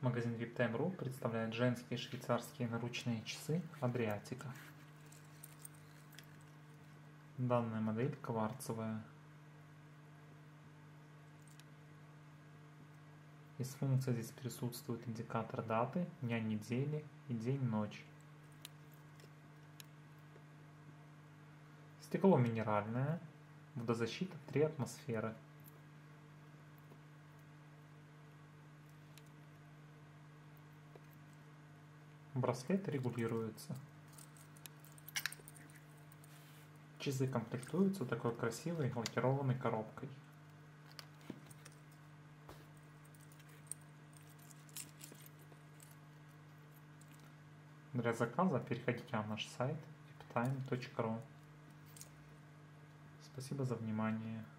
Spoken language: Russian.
Магазин VIPTime.ru представляет женские швейцарские наручные часы Adriatica. Данная модель кварцевая. Из функций здесь присутствует индикатор даты, дня недели и день-ночь. Стекло минеральное, водозащита 3 атмосферы. Браслет регулируется. Часы комплектуются такой красивой лакированной коробкой. Для заказа переходите на наш сайт viptime.ru. Спасибо за внимание.